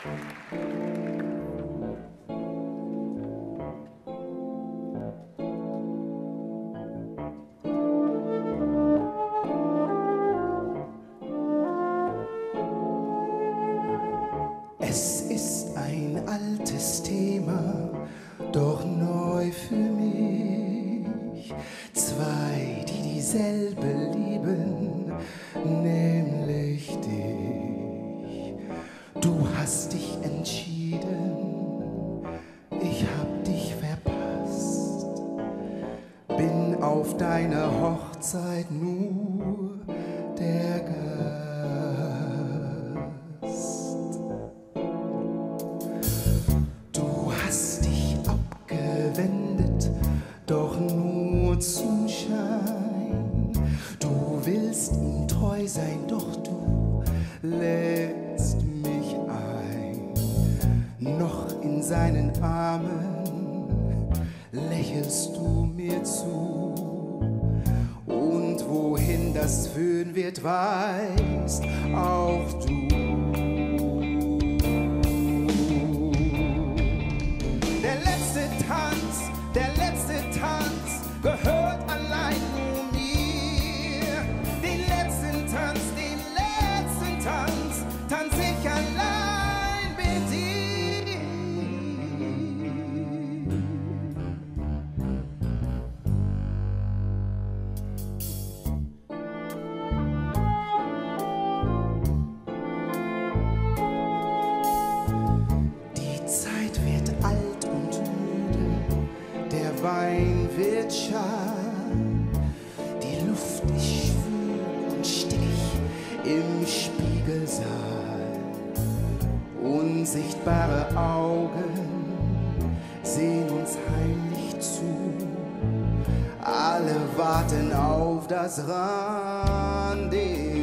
Es ist ein altes Thema, doch neu für mich. Zwei, die dieselbe lieben, nämlich dich. Du hast dich entschieden, ich hab dich verpasst. Bin auf deine Hochzeit nur der Gast. Doch nur zum Schein. Du willst ihm treu sein, doch du lädst mich ein. Noch in seinen Armen lächelst du mir zu. Und wohin das führen wird, weißt auch du. Der letzte Tanz gehört allein nur mir. Den letzten Tanz tanz ich allein mit dir. Die Zeit wird alt und müde, der Wein wird schal, die Luft ist schwül und stickig im Spiegelsaal. Unsichtbare Augen sehen uns heimlich zu, alle warten auf das Rendezvous.